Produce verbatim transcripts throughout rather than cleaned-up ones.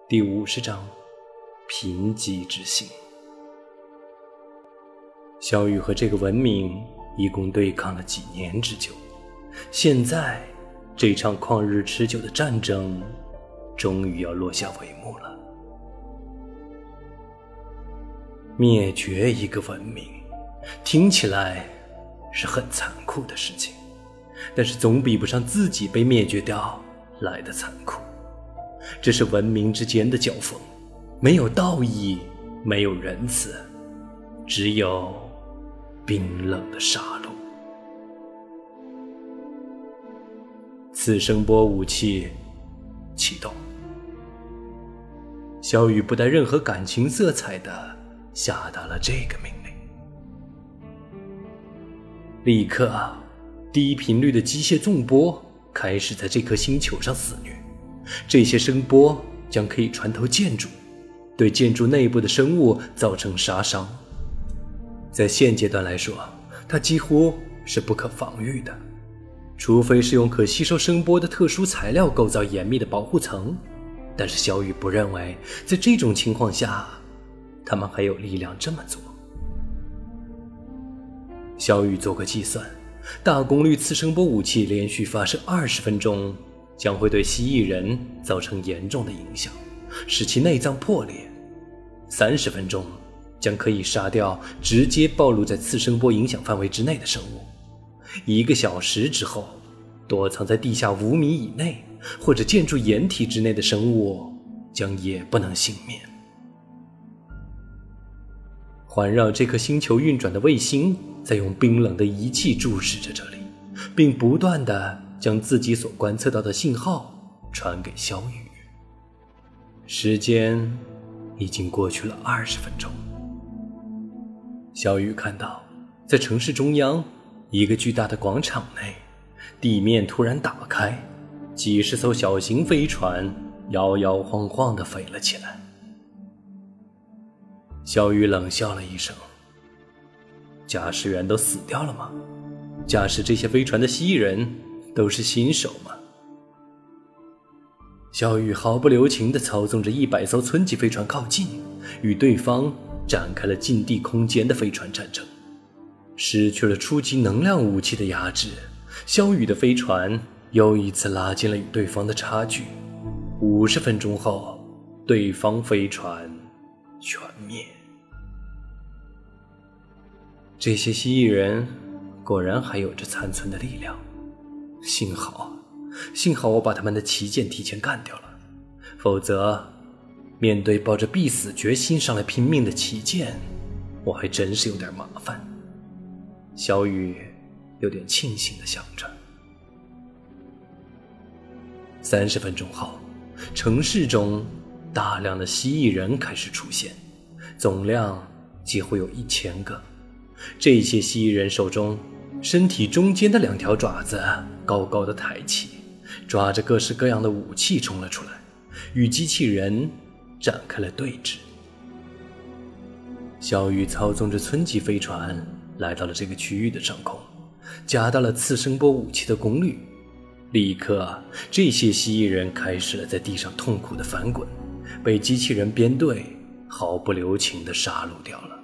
第五十章，贫瘠之心。萧雨和这个文明一共对抗了几年之久，现在这场旷日持久的战争终于要落下帷幕了。灭绝一个文明，听起来是很残酷的事情，但是总比不上自己被灭绝掉来的残酷。这是文明之间的交锋，没有道义，没有仁慈，只有冰冷的杀戮。次声波武器启动，萧雨不带任何感情色彩地下达了这个命令。立刻，低频率的机械纵波开始在这颗星球上肆虐，这些声波将可以穿透建筑，对建筑内部的生物造成杀伤。在现阶段来说，它几乎是不可防御的，除非是用可吸收声波的特殊材料构造严密的保护层。但是萧雨不认为在这种情况下他们还有力量这么做。萧雨做过计算，大功率次声波武器连续发射二十分钟将会对蜥蜴人造成严重的影响，使其内脏破裂。三十分钟将可以杀掉直接暴露在次声波影响范围之内的生物。一个小时之后，躲藏在地下五米以内或者建筑掩体之内的生物将也不能幸免。环绕这颗星球运转的卫星在用冰冷的仪器注视着这里，并不断地将自己所观测到的信号传给萧雨。时间已经过去了二十分钟。萧雨看到，在城市中央一个巨大的广场内，地面突然打开，几十艘小型飞船摇摇晃晃地飞了起来。萧雨冷笑了一声，驾驶员都死掉了吗？驾驶这些飞船的蜥蜴人都是新手吗？萧雨毫不留情地操纵着一百艘村级飞船靠近，与对方展开了近地空间的飞船战争。失去了初级能量武器的压制，萧雨的飞船又一次拉近了与对方的差距。五十分钟后，对方飞船全灭。这些蜥蜴人果然还有着残存的力量，幸好幸好我把他们的旗舰提前干掉了，否则面对抱着必死决心上来拼命的旗舰，我还真是有点麻烦。萧雨有点庆幸地想着。三十分钟后，城市中大量的蜥蜴人开始出现，总量几乎有一千个。这些蜥蜴人手中身体中间的两条爪子高高的抬起，抓着各式各样的武器冲了出来，与机器人展开了对峙。萧雨操纵着村级飞船来到了这个区域的上空，加大了次声波武器的功率。立刻，这些蜥蜴人开始了在地上痛苦的翻滚，被机器人编队毫不留情地杀戮掉了。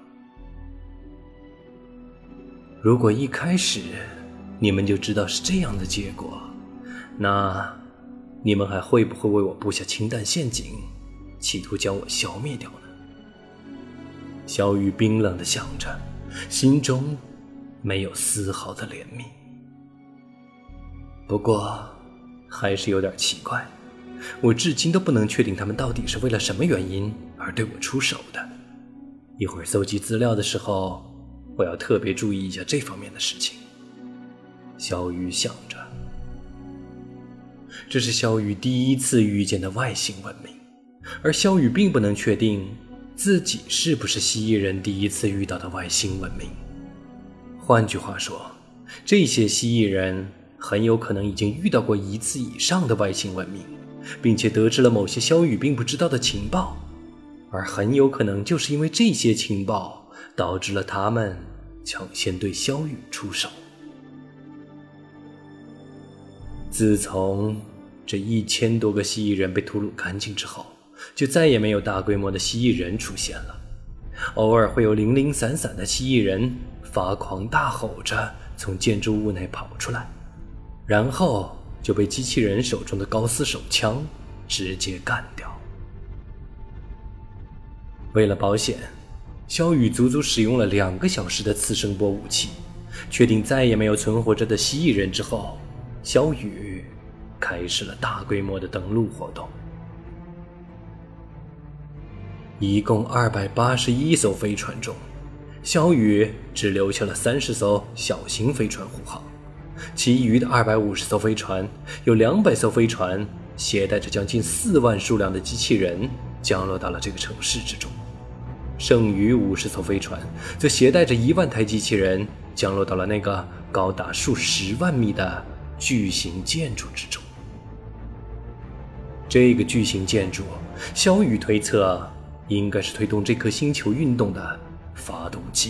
如果一开始你们就知道是这样的结果，那你们还会不会为我布下氢弹陷阱，企图将我消灭掉呢？萧雨冰冷地想着，心中没有丝毫的怜悯。不过还是有点奇怪，我至今都不能确定他们到底是为了什么原因而对我出手的。一会儿搜集资料的时候，我要特别注意一下这方面的事情。萧雨想着，这是萧雨第一次遇见的外星文明，而萧雨并不能确定自己是不是蜥蜴人第一次遇到的外星文明。换句话说，这些蜥蜴人很有可能已经遇到过一次以上的外星文明，并且得知了某些萧雨并不知道的情报，而很有可能就是因为这些情报导致了他们抢先对萧雨出手。自从这一千多个蜥蜴人被屠戮干净之后， 就再也没有大规模的蜥蜴人出现了。偶尔会有零零散散的蜥蜴人发狂大吼着从建筑物内跑出来，然后就被机器人手中的高斯手枪直接干掉。为了保险，萧雨足足使用了两个小时的次声波武器，确定再也没有存活着的蜥蜴人之后，萧雨开始了大规模的登陆活动。一共二百八十一艘飞船中，萧雨只留下了三十艘小型飞船护航，其余的二百五十艘飞船，有两百艘飞船携带着将近四万数量的机器人降落到了这个城市之中，剩余五十艘飞船则携带着一万台机器人降落到了那个高达数十万米的巨型建筑之中。这个巨型建筑，萧雨推测应该是推动这颗星球运动的发动机。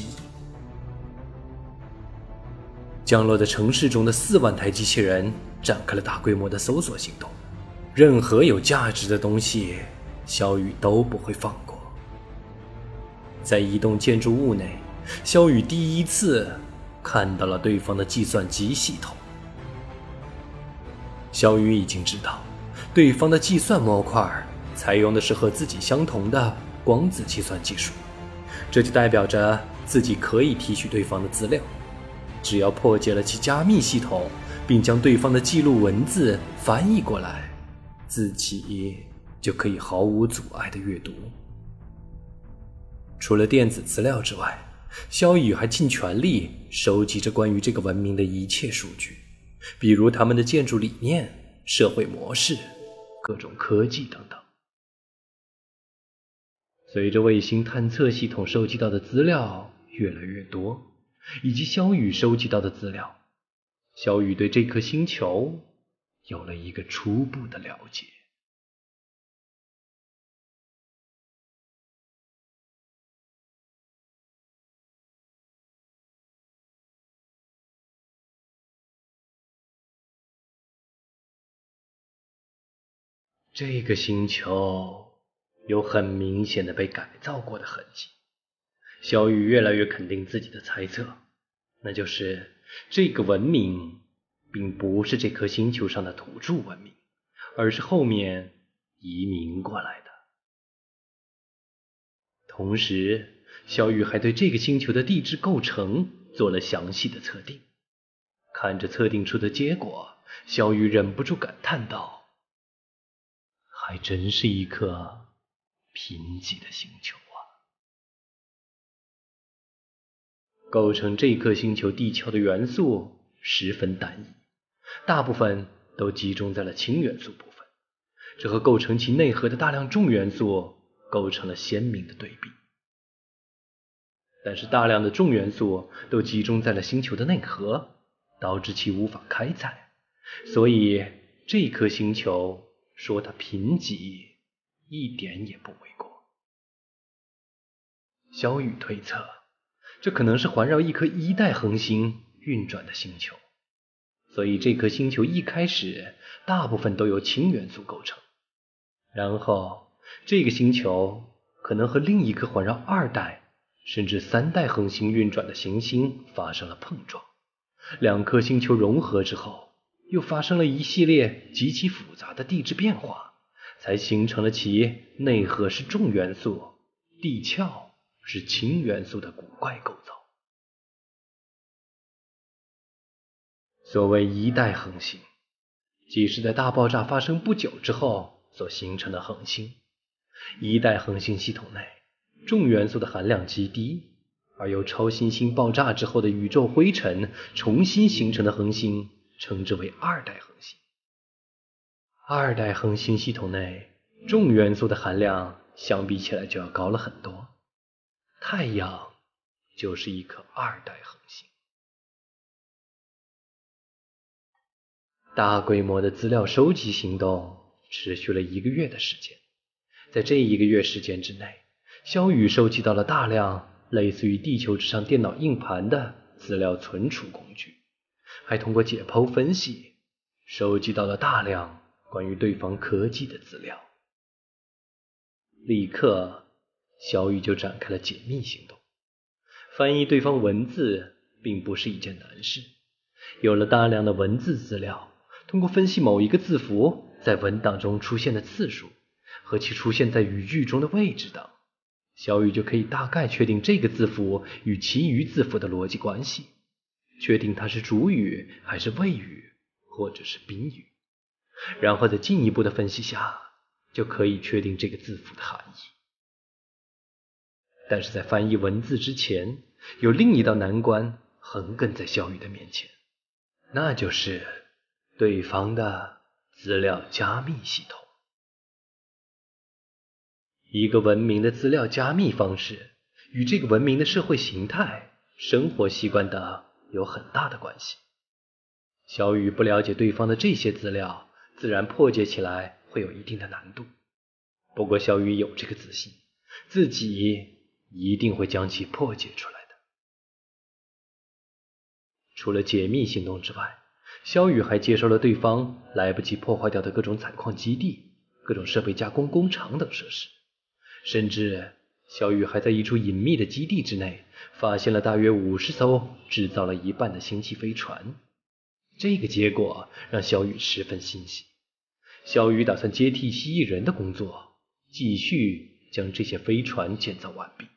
降落在城市中的四万台机器人展开了大规模的搜索行动，任何有价值的东西，萧雨都不会放过。在一栋建筑物内，萧雨第一次看到了对方的计算机系统。萧雨已经知道，对方的计算模块采用的是和自己相同的光子计算技术，这就代表着自己可以提取对方的资料，只要破解了其加密系统，并将对方的记录文字翻译过来，自己就可以毫无阻碍地阅读。除了电子资料之外，萧雨还尽全力收集着关于这个文明的一切数据，比如他们的建筑理念、社会模式、各种科技等等。随着卫星探测系统收集到的资料越来越多，以及萧雨收集到的资料，萧雨对这颗星球有了一个初步的了解。这个星球有很明显的被改造过的痕迹，萧雨越来越肯定自己的猜测，那就是这个文明并不是这颗星球上的土著文明，而是后面移民过来的。同时，萧雨还对这个星球的地质构成做了详细的测定。看着测定出的结果，萧雨忍不住感叹道：还真是一颗贫瘠的星球啊！构成这颗星球地壳的元素十分单一，大部分都集中在了氢元素部分，这和构成其内核的大量重元素构成了鲜明的对比。但是大量的重元素都集中在了星球的内核，导致其无法开采，所以这颗星球说它贫瘠一点也不为过。萧雨推测，这可能是环绕一颗一代恒星运转的星球，所以这颗星球一开始大部分都由氢元素构成，然后这个星球可能和另一颗环绕二代甚至三代恒星运转的行星发生了碰撞，两颗星球融合之后，又发生了一系列极其复杂的地质变化，才形成了其内核是重元素，地壳是氢元素的古怪构造。所谓一代恒星，即是在大爆炸发生不久之后所形成的恒星。一代恒星系统内重元素的含量极低，而由超新星爆炸之后的宇宙灰尘重新形成的恒星称之为二代恒星。二代恒星系统内重元素的含量相比起来就要高了很多，太阳就是一颗二代恒星。大规模的资料收集行动持续了一个月的时间，在这一个月时间之内，萧雨收集到了大量类似于地球之上电脑硬盘的资料存储工具，还通过解剖分析收集到了大量关于对方科技的资料。 立刻，小雨就展开了解密行动。翻译对方文字并不是一件难事，有了大量的文字资料，通过分析某一个字符在文档中出现的次数和其出现在语句中的位置等，小雨就可以大概确定这个字符与其余字符的逻辑关系，确定它是主语还是谓语或者是宾语，然后在进一步的分析下，就可以确定这个字符的含义。但是在翻译文字之前，有另一道难关横亘在小雨的面前，那就是对方的资料加密系统。一个文明的资料加密方式与这个文明的社会形态、生活习惯等有很大的关系。小雨不了解对方的这些资料，自然破解起来会有一定的难度。不过小雨有这个自信，自己一定会将其破解出来的。除了解密行动之外，小雨还接收了对方来不及破坏掉的各种采矿基地、各种设备加工工厂等设施，甚至小雨还在一处隐秘的基地之内发现了大约五十艘制造了一半的星际飞船。这个结果让小雨十分欣喜。小雨打算接替蜥蜴人的工作，继续将这些飞船建造完毕。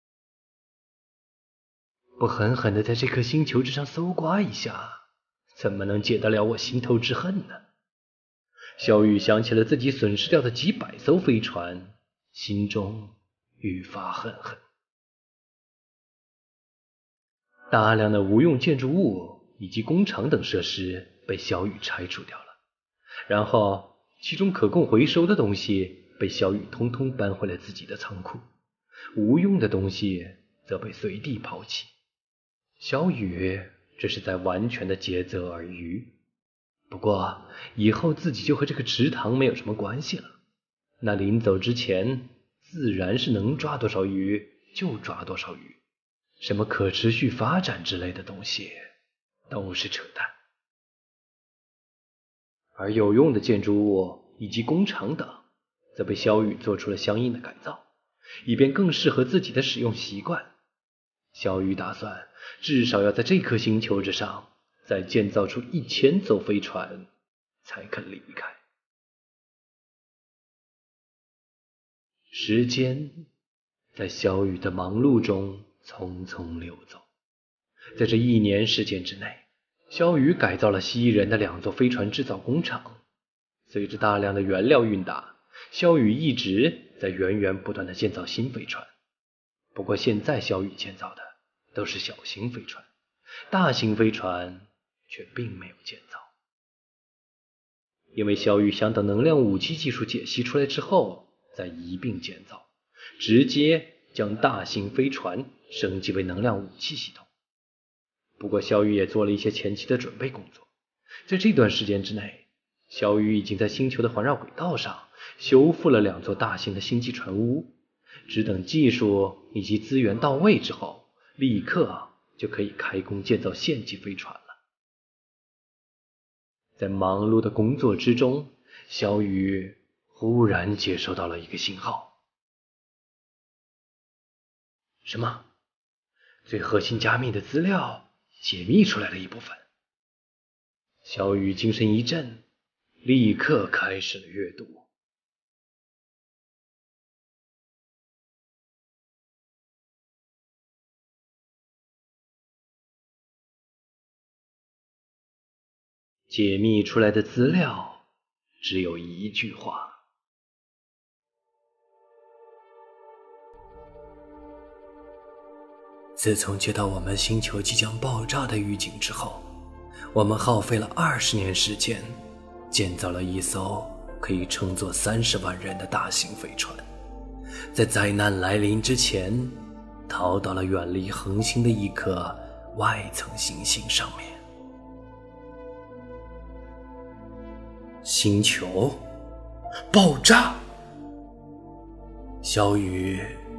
不狠狠地在这颗星球之上搜刮一下，怎么能解得了我心头之恨呢？小雨想起了自己损失掉的几百艘飞船，心中愈发恨恨。大量的无用建筑物以及工厂等设施被小雨拆除掉了，然后其中可供回收的东西被小雨通通搬回了自己的仓库，无用的东西则被随地抛弃。小雨这是在完全的竭泽而渔。不过以后自己就和这个池塘没有什么关系了，那临走之前自然是能抓多少鱼就抓多少鱼，什么可持续发展之类的东西都是扯淡。而有用的建筑物以及工厂等则被小雨做出了相应的改造，以便更适合自己的使用习惯。小雨打算至少要在这颗星球之上再建造出一千艘飞船才肯离开。时间在小雨的忙碌中匆匆流走。在这一年时间之内，小雨改造了蜥蜴人的两座飞船制造工厂。随着大量的原料运达，小雨一直在源源不断地建造新飞船。不过现在小雨建造的都是小型飞船，大型飞船却并没有建造。因为小雨想等能量武器技术解析出来之后再一并建造，直接将大型飞船升级为能量武器系统。不过小雨也做了一些前期的准备工作，在这段时间之内，小雨已经在星球的环绕轨道上修复了两座大型的星际船坞，只等技术以及资源到位之后，立刻就可以开工建造县级飞船了。在忙碌的工作之中，小雨忽然接收到了一个信号。什么？最核心加密的资料解密出来了一部分。小雨精神一振，立刻开始了阅读。解密出来的资料只有一句话：自从接到我们星球即将爆炸的预警之后，我们耗费了二十年时间，建造了一艘可以乘坐三十万人的大型飞船，在灾难来临之前，逃到了远离恒星的一颗外层行星上面。星球爆炸！小雨